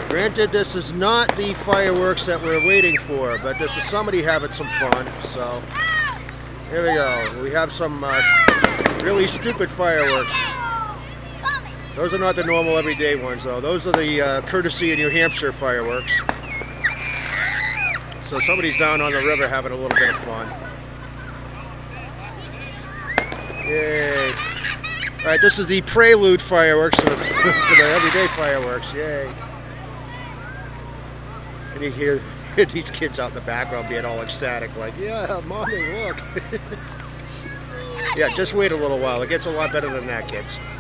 Granted, this is not the fireworks that we're waiting for, but this is somebody having some fun. So here we go. We have some really stupid fireworks. Those are not the normal everyday ones, though. Those are the courtesy of New Hampshire fireworks. So somebody's down on the river having a little bit of fun. Yay. Alright, this is the prelude fireworks to the everyday fireworks. Yay. And you hear these kids out in the background being all ecstatic, like, yeah, Mommy, look. Yeah, just wait a little while. It gets a lot better than that, kids.